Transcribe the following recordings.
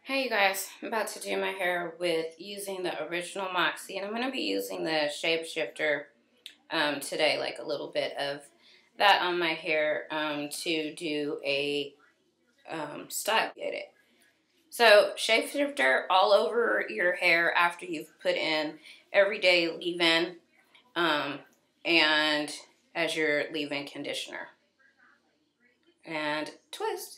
Hey you guys, I'm about to do my hair with using the original Moxie, and I'm going to be using the Shapeshifter today, like a little bit of that on my hair to do a style. Get it? So Shapeshifter all over your hair after you've put in everyday leave-in and as your leave-in conditioner. And twist.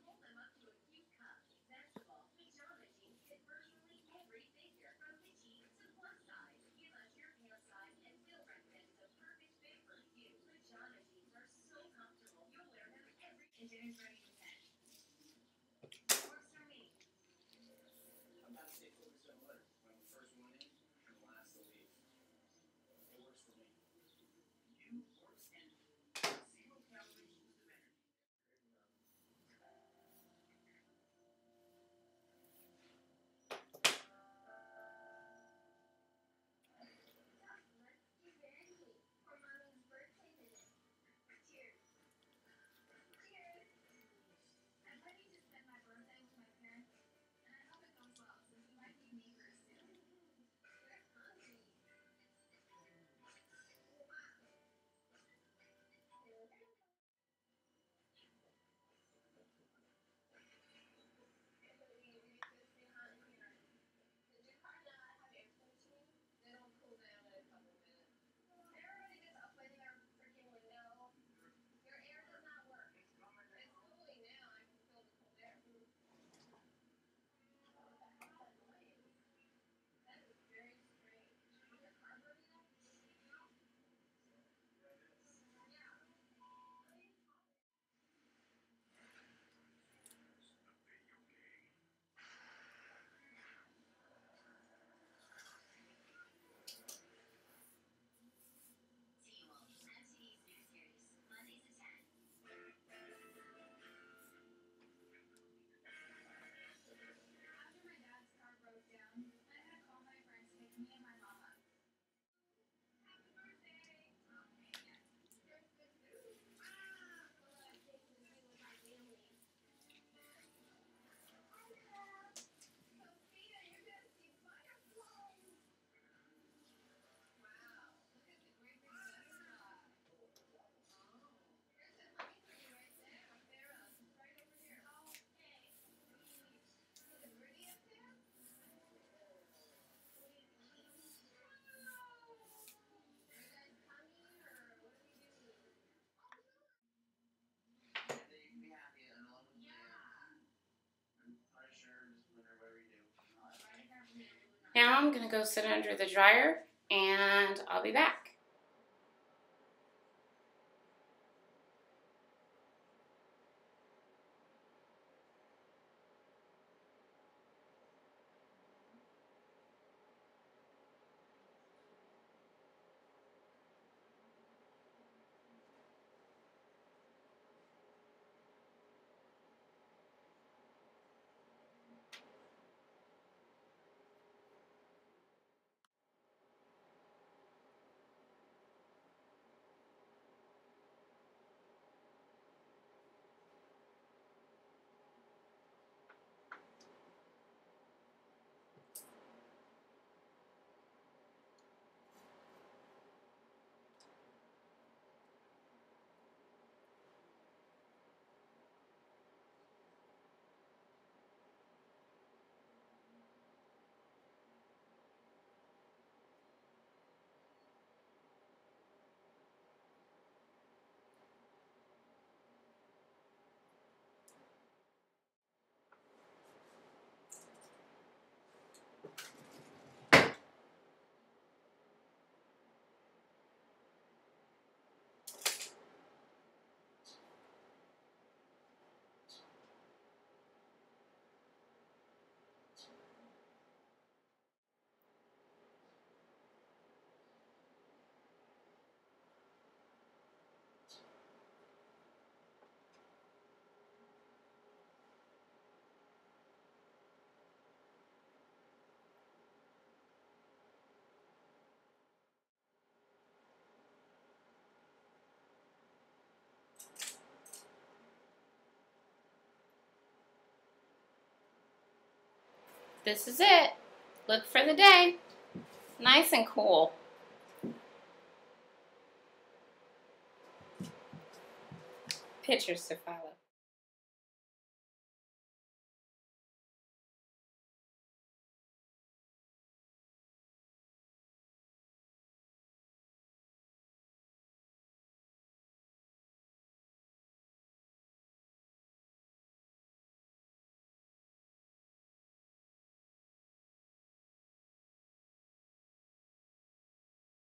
Now I'm going to go sit under the dryer and I'll be back. this is it. Look for the day. Nice and cool. Pictures to follow.